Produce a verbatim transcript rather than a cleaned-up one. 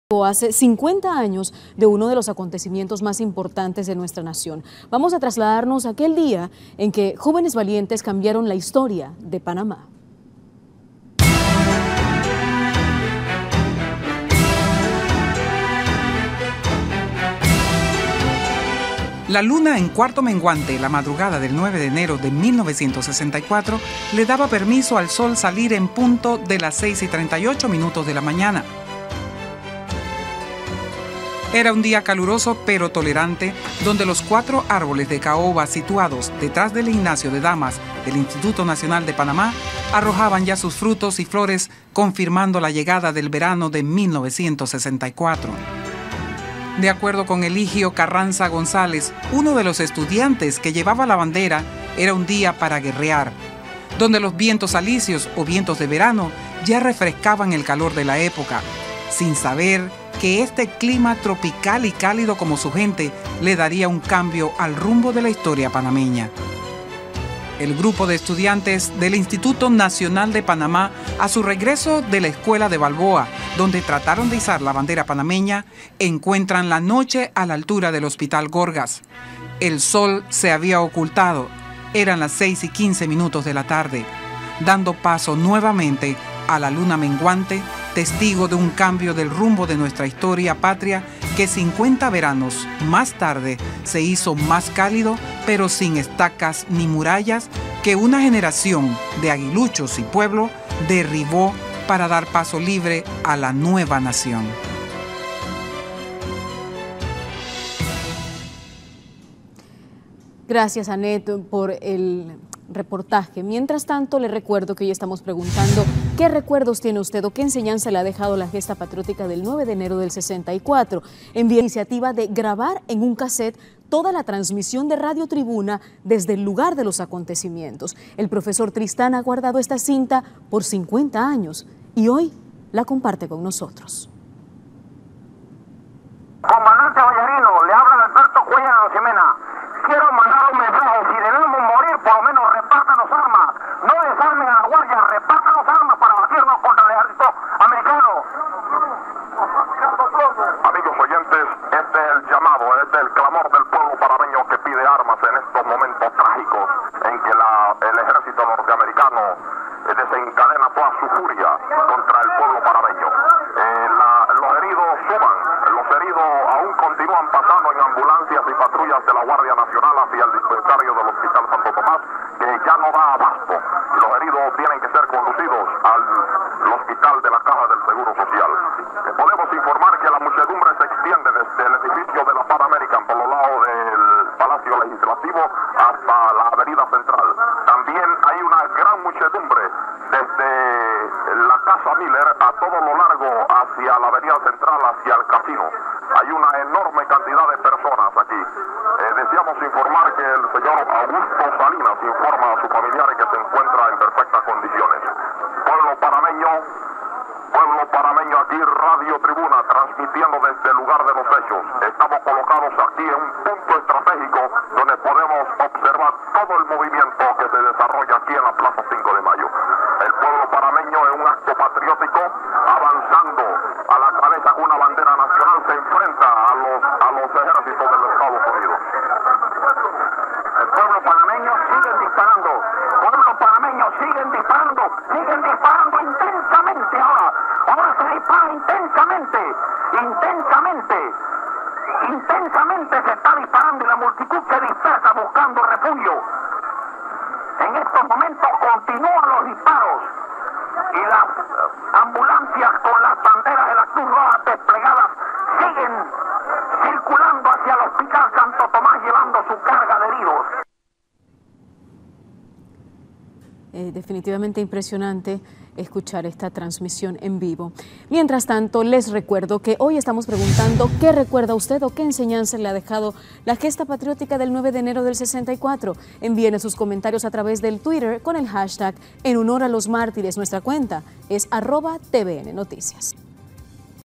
Hace cincuenta años de uno de los acontecimientos más importantes de nuestra nación. Vamos a trasladarnos a aquel día en que jóvenes valientes cambiaron la historia de Panamá. La luna en cuarto menguante la madrugada del nueve de enero de mil novecientos sesenta y cuatro le daba permiso al sol salir en punto de las seis y treinta y ocho minutos de la mañana. Era un día caluroso pero tolerante, donde los cuatro árboles de caoba situados detrás del gimnasio de damas del Instituto Nacional de Panamá arrojaban ya sus frutos y flores, confirmando la llegada del verano de mil novecientos sesenta y cuatro. De acuerdo con Eligio Carranza González, uno de los estudiantes que llevaba la bandera, era un día para guerrear, donde los vientos alisios o vientos de verano ya refrescaban el calor de la época, sin saber que este clima tropical y cálido como su gente le daría un cambio al rumbo de la historia panameña. El grupo de estudiantes del Instituto Nacional de Panamá, a su regreso de la escuela de Balboa, donde trataron de izar la bandera panameña, encuentran la noche a la altura del Hospital Gorgas. El sol se había ocultado, eran las seis y quince minutos de la tarde, dando paso nuevamente a la luna menguante, testigo de un cambio del rumbo de nuestra historia patria que cincuenta veranos más tarde se hizo más cálido, pero sin estacas ni murallas, que una generación de aguiluchos y pueblo derribó para dar paso libre a la nueva nación. Gracias, Anet, por el reportaje. Mientras tanto, le recuerdo que hoy estamos preguntando qué recuerdos tiene usted o qué enseñanza le ha dejado la gesta patriótica del nueve de enero del sesenta y cuatro. Envía la iniciativa de grabar en un cassette toda la transmisión de Radio Tribuna desde el lugar de los acontecimientos. El profesor Tristán ha guardado esta cinta por cincuenta años y hoy la comparte con nosotros. Comandante Vallarino, le habla Alberto Cuellar Arosemena. Quiero mandar un mensaje: si debemos morir, por lo menos repártanos armas, no desarmen a la guardia, repártanos armas para batirnos contra el ejército americano. Amigos oyentes, este es el llamado, este es el clamor del pueblo panameño que pide armas en estos momentos trágicos en que la, el ejército norteamericano eh, desencadena toda su furia contra el pueblo panameño. Eh, la, los heridos suman, los heridos aún continúan pasando en ambulancias y patrullas de la Guardia Nacional hacia el dispensario del Hospital Santo Tomás, que ya no da abasto. Los heridos tienen que ser conducidos al, al hospital de la Caja del Seguro Social. Eh, podemos informar que la muchedumbre se extiende desde el edificio de la Pan American por los lados del Palacio Legislativo hasta la Avenida Central. También hay una gran muchedumbre desde la Casa Miller a todo lo largo hacia la Avenida Central, hacia el casino. Hay una enorme cantidad de personas aquí. Eh, deseamos informar que el señor Augusto Salinas informa a sus familiares que se encuentra en perfectas condiciones. Pueblo panameño, pueblo panameño, aquí Radio Tribuna, transmitiendo desde el lugar de los hechos. Estamos colocados aquí en un punto estratégico donde podemos observar todo el movimiento que se desarrolla aquí en la Plaza cinco de mayo. El pueblo panameño, en un acto patriótico, avanzando a la cabeza con una bandera nacional, se enfrenta a los, a los ejércitos de los Estados Unidos. El pueblo panameño sigue disparando, pueblo panameño siguen disparando, siguen disparando intensamente ahora, ahora se dispara intensamente, intensamente, intensamente se está disparando y la multitud se dispersa buscando refugio. En estos momentos continúan los disparos y las ambulancias con las banderas de la Cruz Roja desplegadas siguen circulando hacia el Hospital Santo Tomás llevando su carga de heridos. Eh, definitivamente impresionante escuchar esta transmisión en vivo. Mientras tanto, les recuerdo que hoy estamos preguntando qué recuerda usted o qué enseñanza le ha dejado la gesta patriótica del nueve de enero del sesenta y cuatro. Envíen sus comentarios a través del Twitter con el hashtag En Honor a los Mártires. Nuestra cuenta es arroba T V N Noticias.